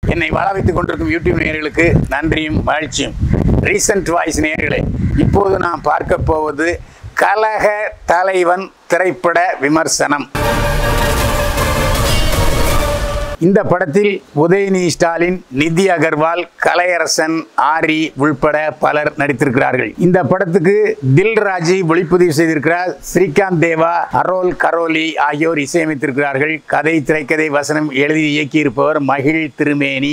என்னை வாழ வைத்துக் கொண்டிருக்கும் யூடியூப் நேயர்களுக்கு நன்றியும் மகிழ்ச்சியும். ரீசன்ட் வாய்ஸ் நேயர்களே, இப்போது நாம் பார்க்க போவது கலக தலைவன் திரைப்பட விமர்சனம். இந்த படத்தில் உதயநிதி ஸ்டாலின், நிதி அகர்வால், கலையரசன், ஆரி உள்பட பலர் நடித்திருக்கிறார்கள். இந்த படத்துக்கு தில்ராஜ் ஒளிப்பதிவு செய்திருக்கிறார். ஸ்ரீகாந்த் தேவா, அரோல் கரோலி ஆகியோர் இசையமைத்திருக்கிறார்கள். கதை, திரைக்கதை, வசனம் எழுதி இயக்கியிருப்பவர் மகிழ் திருமேனி.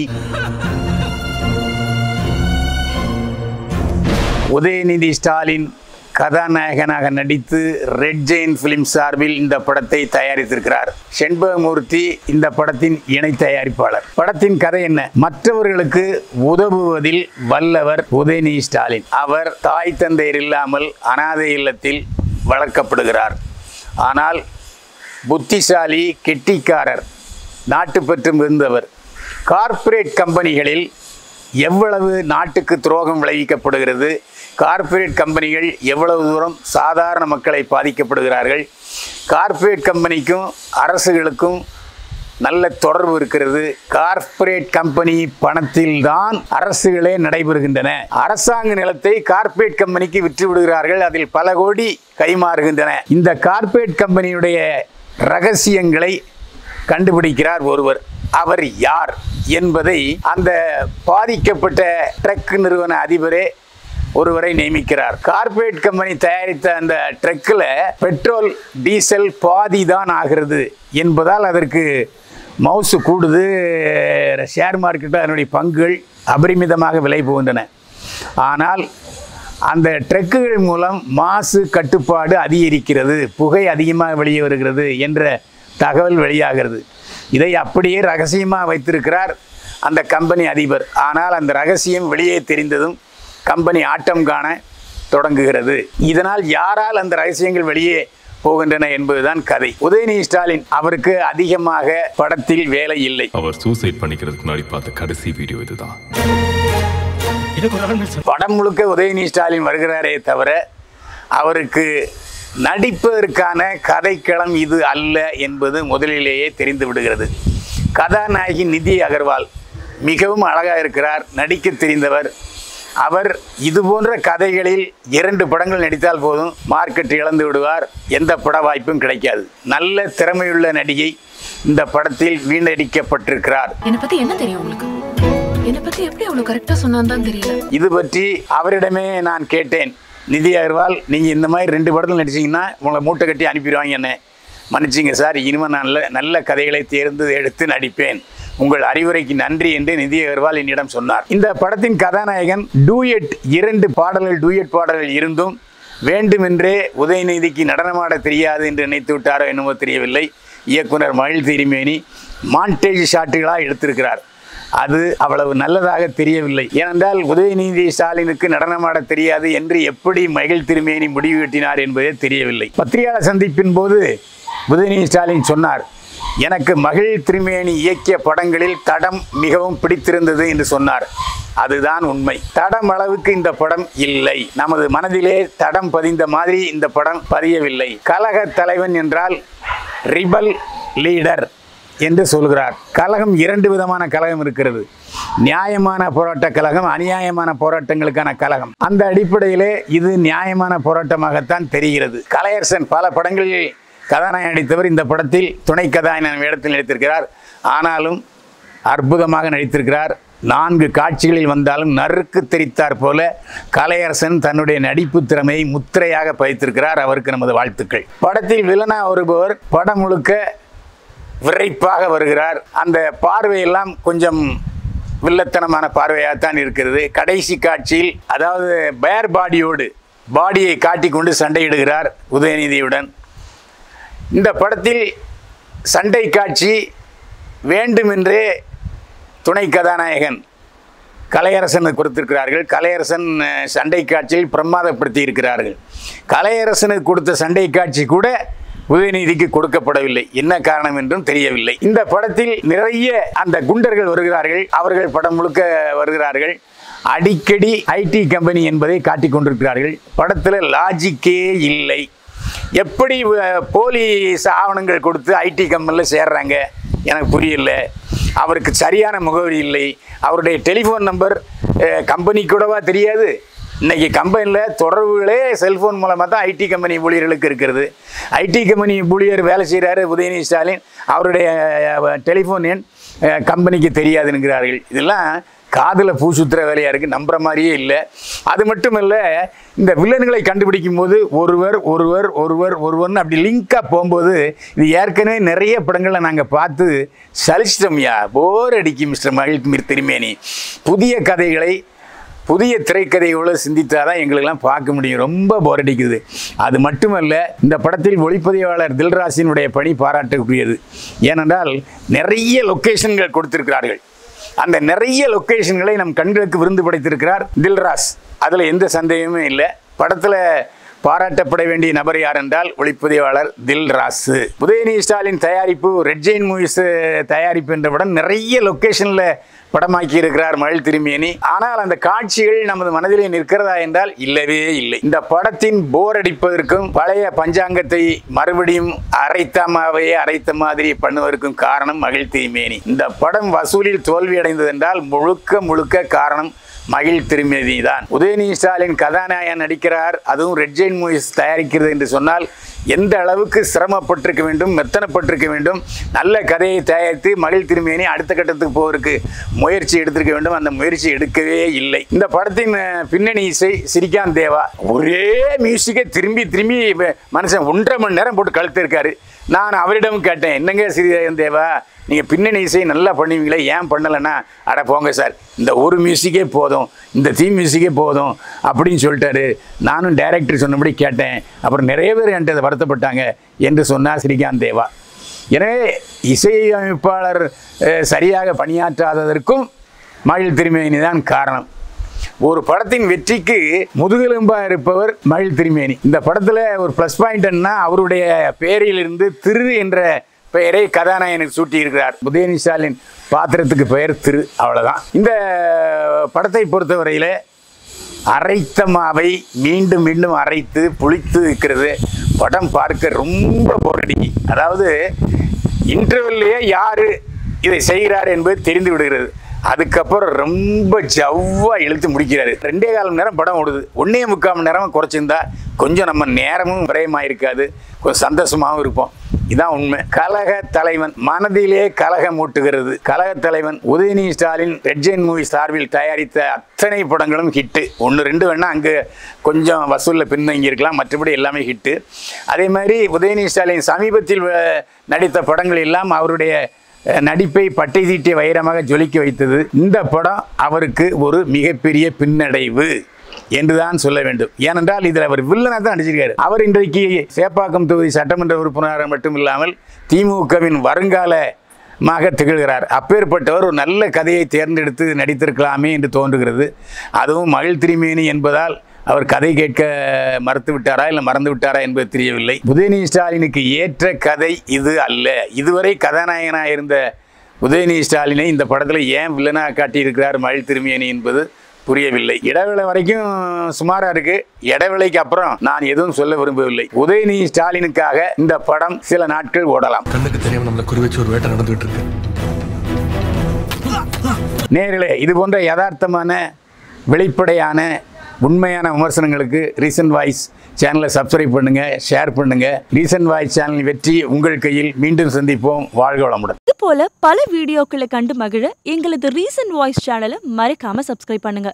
உதயநிதி ஸ்டாலின் கதாநாயகனாக நடித்து ரெட் ஜெயின் பிலிம் சார்பில் இந்த படத்தை தயாரித்திருக்கிறார். செண்பகமூர்த்தி இந்த படத்தின் இணை தயாரிப்பாளர். படத்தின் கதை என்ன? மற்றவர்களுக்கு உதவுவதில் வல்லவர் உதயநிதி ஸ்டாலின். அவர் தாய் தந்தையர் இல்லாமல் அனாதை இல்லத்தில் வளர்க்கப்படுகிறார். ஆனால் புத்திசாலி, கெட்டிக்காரர், நாட்டுப்பற்று மிகுந்தவர். கார்ப்பரேட் கம்பெனிகளில் எவ்வளவு நாட்டுக்கு துரோகம் விளைவிக்கப்படுகிறது, கார்ப்பரேட் கம்பெனிகள் எவ்வளவு தூரம் சாதாரண மக்களை பாதிக்கப்படுகிறார்கள், கார்ப்பரேட் கம்பெனிக்கும் அரசுகளுக்கும் நல்ல தொடர்பு இருக்கிறது. கார்ப்பரேட் கம்பெனி பணத்தில்தான் அரசுகளே நடைபெறுகின்றன. அரசாங்க நிலத்தை கார்ப்பரேட் கம்பெனிக்கு விற்று விடுகிறார்கள். அதில் பல கோடி கைமாறுகின்றன. இந்த கார்ப்பரேட் கம்பெனியுடைய ரகசியங்களை கண்டுபிடிக்கிறார் ஒருவர். அவர் யார் என்பதை அந்த பாதிக்கப்பட்ட ட்ரக் நிறுவன அதிபரே ஒருவரை நியமிக்கிறார். கார்ப்பரேட் கம்பெனி தயாரித்த அந்த ட்ரக்கில் பெட்ரோல், டீசல் பாதி தான் ஆகிறது என்பதால் அதற்கு மவுசு கூடுது. ஷேர் மார்க்கெட்டில் அதனுடைய பங்குகள் அபரிமிதமாக விலை போகின்றன. ஆனால் அந்த ட்ரக்குகள் மூலம் மாசு கட்டுப்பாடு அதிகரிக்கிறது, புகை அதிகமாக வெளியே வருகிறது என்ற தகவல் வெளியாகிறது. இதை அப்படியே ரகசியமாக வைத்திருக்கிறார் அந்த கம்பெனி அதிபர். ஆனால் அந்த ரகசியம் வெளியே தெரிந்ததும் கம்பெனி ஆட்டம் காண தொடங்குகிறது. இதனால் யாரால் அந்த ரகசியங்கள் வெளியே போகின்றன என்பதுதான் கதை. உதயநிதி ஸ்டாலின் அவருக்கு அதிகமாக படத்தில் வேலை இல்லை. அவர் சூசைட் பண்ணிக்கிறதுக்கு முன்னாடி பார்த்த கடைசி வீடியோ இதுதான். படம் முழுக்க உதயநிதி ஸ்டாலின் வருகிறாரே தவிர அவருக்கு நடிப்பதற்கான கதைக்களம் இது அல்ல என்பது முதலிலேயே தெரிந்து விடுகிறது. கதாநாயகி நிதி அகர்வால் மிகவும் அழகாக இருக்கிறார், நடிக்க தெரிந்தவர். அவர் இது போன்ற கதைகளில் 2 படங்கள் நடித்தால் போதும், மார்க்கெட் இழந்து விடுவார், எந்த பட வாய்ப்பும் கிடைக்காது. நல்ல திறமையுள்ள நடிகை இந்த படத்தில் வீணடிக்கப்பட்டிருக்கிறார். என்னை பத்தி என்ன தெரியும் உங்களுக்கு? என்னை பத்தி எப்படி அவ்வளவு கரெக்டா சொன்னான்னு தெரியல. இது பற்றி அவரிடமே நான் கேட்டேன். நிதி அகர்வால், நீங்கள் இந்த மாதிரி 2 படத்தில் நடிச்சிங்கன்னா உங்களை மூட்டை கட்டி அனுப்பிடுவாங்க. என்ன மன்னிச்சிங்க சார், இனிமேல் நான் நல்ல கதைகளை தேர்ந்து எடுத்து நடிப்பேன், உங்கள் அறிவுரைக்கு நன்றி என்று நிதி அகர்வால் என்னிடம் சொன்னார். இந்த படத்தின் கதாநாயகன் டூயட், 2 பாடல்கள் டூயட் பாடல்கள் இருந்தும் வேண்டுமென்றே உதயநிதிக்கு நடனமாட தெரியாது என்று நினைத்து விட்டாரோ என்னமோ தெரியவில்லை. இயக்குனர் மகிழ் திருமேனி மாண்டேஜ் ஷாட்டுகளாக எடுத்திருக்கிறார். அது அவ்வளவு நல்லதாக தெரியவில்லை. ஏனென்றால் உதயநிதி ஸ்டாலினுக்கு நடனமாட தெரியாது என்று எப்படி மகிழ் திருமேனி முடிவு கட்டினார் என்பதே தெரியவில்லை. பத்திரிகையாளர் சந்திப்பின் போது உதயநிதி ஸ்டாலின் சொன்னார், எனக்கு மகிழ் திருமேனி இயக்கிய படங்களில் தடம் மிகவும் பிடித்திருந்தது என்று சொன்னார். அதுதான் உண்மை. தடம் அளவுக்கு இந்த படம் இல்லை. நமது மனதிலே தடம் பதிந்த மாதிரி இந்த படம் பதியவில்லை. கலக தலைவன் என்றால் ரிபல் லீடர் என்று சொல்கிறார். கலகம் 2 விதமான கலகம் இருக்கிறது. நியாயமான போராட்ட கலகம், அநியாயமான போராட்டங்களுக்கான கலகம். அந்த அடிப்படையிலே இது நியாயமான போராட்டமாகத்தான் தெரிகிறது. கலையரசன் பல படங்களில் கதாநாயகன் நடித்தவர். இந்த படத்தில் துணை கதாநாயகன் வேடத்தில் நடித்திருக்கிறார். ஆனாலும் அற்புதமாக நடித்திருக்கிறார். 4 காட்சிகளில் வந்தாலும் நறுக்கு தெரித்தார் போல கலையரசன் தன்னுடைய நடிப்பு திறமையை முத்திரையாக பதித்திருக்கிறார். அவருக்கு நமது வாழ்த்துக்கள். படத்தில் வில்லனா வருபவர் படம் முழுக்க விரைப்பாக வருகிறார். அந்த பார்வையெல்லாம் கொஞ்சம் வில்லத்தனமான பார்வையாகத்தான் இருக்கிறது. கடைசி காட்சியில், அதாவது பேர் பாடியோடு பாடியை காட்டிக்கொண்டு சண்டையிடுகிறார் உதயநிதியுடன். இந்த படத்தில் சண்டை காட்சி வேண்டுமென்றே துணை கதாநாயகன் கலையரசனுக்கு கொடுத்திருக்கிறார்கள். கலையரசன் சண்டை காட்சியில் பிரமாதப்படுத்தி இருக்கிறார்கள். கலையரசனுக்கு கொடுத்த சண்டை காட்சி கூட உதயநிதிக்கு கொடுக்கப்படவில்லை. என்ன காரணம் என்றும் தெரியவில்லை. இந்த படத்தில் நிறைய அந்த குண்டர்கள் வருகிறார்கள். அவர்கள் படம் முழுக்க வருகிறார்கள். அடிக்கடி ஐடி கம்பெனி என்பதை காட்டிக் கொண்டிருக்கிறார்கள். படத்தில் லாஜிக்கே இல்லை. எப்படி போலீஸ் ஆவணங்கள் கொடுத்து ஐடி கம்பெனியில் சேர்றாங்க எனக்கு புரியல. அவருக்கு சரியான முகவரி இல்லை, அவருடைய டெலிஃபோன் நம்பர் கம்பெனி கூடவா தெரியாது. இன்றைக்கி கம்பெனியில் தொடர்புகளே செல்ஃபோன் மூலமாக தான் ஐடி கம்பெனி ஊழியர்களுக்கு இருக்கிறது. ஐடி கம்பெனி ஊழியர் வேலை செய்கிறாரு உதயநிதி ஸ்டாலின், அவருடைய டெலிஃபோன் எண் கம்பெனிக்கு தெரியாதுங்கிறார்கள். இதெல்லாம் காதில் பூ சுற்றுற வேலையாக இருக்குது, நம்புகிற மாதிரியே இல்லை. அது மட்டும் இல்லை, இந்த வில்லன்களை கண்டுபிடிக்கும் போது ஒருவர்னு அப்படி லிங்காக போகும்போது இது ஏற்கனவே நிறைய படங்களை நாங்கள் பார்த்து சலிச்சிட்டோம்யா, போர் அடிக்கும் மிஸ்டர் மகிழ் திருமேனி. புதிய கதைகளை புதிய திரைக்கதையோடு சிந்தித்தால் தான் எங்களுக்கெல்லாம் பார்க்க முடியும். ரொம்ப போர் அடிக்குது. அது மட்டுமல்ல, இந்த படத்தில் ஒளிப்பதிவாளர் தில்ராஜினுடைய பணி பாராட்டக்கூடியது. ஏனென்றால் நிறைய லொக்கேஷன்கள் கொடுத்திருக்கிறார்கள். அந்த நிறைய லொக்கேஷன்களை நம் கண்களுக்கு விருந்து படைத்திருக்கிறார் தில்ராஜ். அதில் எந்த சந்தேகமும் இல்லை. படத்தில் பாராட்டப்பட வேண்டிய நபர் யார் என்றால் ஒளிப்பதிவாளர் தில்ராஜ். உதயநிதி ஸ்டாலின் தயாரிப்பு, ரெட் ஜெயின் மூவிஸ் தயாரிப்பு என்ற படம் நிறைய லொக்கேஷனில் படமாக்கி இருக்கிறார் மகிழ் திருமேனி. ஆனால் அந்த காட்சிகள் நமது மனதிலே நிற்கிறதா என்றால் இல்லவே இல்லை. இந்த படத்தின் போர் அடிப்பதற்கும் பழைய பஞ்சாங்கத்தை மறுபடியும் அரைத்த மாதிரி பண்ணுவதற்கும் காரணம் மகிழ் திருமேனி. இந்த படம் வசூலில் தோல்வி அடைந்தது என்றால் முழுக்க காரணம் மகிழ் திருமேனி தான். உதயநிதி ஸ்டாலின் கதாநாயகன் நடிக்கிறார், அதுவும் ரெட் ஜெயின் மூவிஸ் தயாரிக்கிறது என்று சொன்னால் எந்த அளவுக்கு சிரமப்பட்டிருக்க வேண்டும், மெத்தனப்பட்டிருக்க வேண்டும். நல்ல கதையை தயாரித்து மகிழ் திருமேனி அடுத்த கட்டத்துக்கு போவதற்கு முயற்சி எடுத்திருக்க வேண்டும். அந்த முயற்சி எடுக்கவே இல்லை. இந்த படத்தின் பின்னணி இசை ஸ்ரீகாந்த் தேவா. ஒரே மியூசிக்கை திரும்பி மனுஷன் 1.5 மணி நேரம் போட்டு கழுத்திருக்காரு. நான் அவரிடம் கேட்டேன், என்னங்க ஸ்ரீகாந்த் தேவா, நீங்கள் பின்னணி இசை நல்லா பண்ணுவீங்களே, ஏன் பண்ணலைன்னா, அட போங்க சார், இந்த ஒரு மியூசிக்கே போதும், இந்த தீம் மியூசிக்கே போதும் அப்படின்னு சொல்லிட்டாரு. நானும் டைரக்டர் சொன்னபடி கேட்டேன். அப்புறம் நிறைய பேர் என்கிட்ட அதை வருத்தப்பட்டாங்க என்று சொன்னார் ஸ்ரீகாந்த் தேவா. எனவே இசையமைப்பாளர் சரியாக பணியாற்றாததற்கும் மகிழ் திருமேனி தான் காரணம். ஒரு படத்தின் வெற்றிக்கு முதுகெலும்பாக இருப்பவர் மகிழ் திருமேனி. இந்த படத்தில் ஒரு ப்ளஸ் பாயிண்ட் என்ன, அவருடைய பெயரிலிருந்து திரு என்ற பெயரை கதாநாயகனுக்கு சூட்டி இருக்கிறார். உதயநிதி ஸ்டாலின் பாத்திரத்துக்கு பெயர் திரு, அவ்வளோதான். இந்த படத்தை பொறுத்தவரையில் அரைத்த மாவை மீண்டும் அரைத்து புளித்து இருக்கிறது. படம் பார்க்க ரொம்ப போரடிக்கு. அதாவது இன்டர்வெல்லையே யார் இதை செய்கிறார் என்பது தெரிந்து விடுகிறது. அதுக்கப்புறம் ரொம்ப ஜவ்வாக இழுத்து முடிக்கிறாரு. 2.25 மணி நேரம் படம் ஓடுது. 1.25 மணி நேரம் குறைச்சிருந்தா கொஞ்சம் நம்ம நேரமும் விரயமாக இருக்காது, கொஞ்சம் சந்தோஷமாகவும் இருப்போம். இதான் உண்மை. கலக தலைவன் மனதிலே கலகம் ஊட்டுகிறது. கலக தலைவன் Udhayanidhi Stalin red giant movie சார்பில் தயாரித்த அத்தனை படங்களும் ஹிட்டு. 1-2 வேணா அங்கே கொஞ்சம் வசூலில் பின்தங்கி இருக்கலாம், மற்றபடி எல்லாமே ஹிட்டு. அதே மாதிரி உதயநிதி ஸ்டாலின் சமீபத்தில் நடித்த படங்கள் எல்லாம் அவருடைய நடிப்பை பட்டை தீட்டிய வைரமாக ஜொலிக்க வைத்தது. இந்த படம் அவருக்கு ஒரு மிகப்பெரிய பின்னடைவு என்றுதான் சொல்ல வேண்டும். ஏனென்றால் இதில் அவர் வில்லனாக தான் நடிச்சிருக்காரு. அவர் இன்றைக்கு சேப்பாக்கம் தொகுதி சட்டமன்ற உறுப்பினராக மட்டும் இல்லாமல் திமுகவின் வருங்காலமாக திகழ்கிறார். அப்பேற்பட்டவர் ஒரு நல்ல கதையை தேர்ந்தெடுத்து நடித்திருக்கலாமே என்று தோன்றுகிறது. அதுவும் மகிழ் திருமேனி என்பதால் அவர் கதை கேட்க மறுத்து விட்டாரா இல்லை மறந்து விட்டாரா என்பது தெரியவில்லை. உதயநிதி ஸ்டாலினுக்கு ஏற்ற கதை இது அல்ல. இதுவரை கதாநாயகனாக இருந்த உதயநிதி ஸ்டாலினை இந்த படத்தில் ஏன் வில்லனாக காட்டியிருக்கிறார் மகிழ் திருமேனி என்பது புரியவில்லை. இடைவேளை வரைக்கும் சுமாராக இருக்கு. இடைவேளைக்கு அப்புறம் நான் எதுவும் சொல்ல விரும்பவில்லை. உதயநிதி ஸ்டாலினுக்காக இந்த படம் சில நாட்கள் ஓடலாம். கண்ணுக்கு தெரியாம நம்மள குறி வச்சு ஒரு வேட்டை நடந்துகிட்டு இருக்கு. நேர்களே, இது போன்ற யதார்த்தமான வெளிப்படையான உண்மையான விமர்சனங்களுக்கு ரீசன்ட் வாய்ஸ் சேனலை சப்ஸ்கிரைப் பண்ணுங்கள், ஷேர் பண்ணுங்கள். ரீசன்ட் வாய்ஸ் சேனல் வெற்றி உங்கள் கையில். மீண்டும் சந்திப்போம். வாழ்க வளமுடன். இது போல பல வீடியோக்களை கண்டு மகிழ எங்களது ரீசன்ட் வாய்ஸ் சேனலை மறக்காம சப்ஸ்கிரைப் பண்ணுங்க.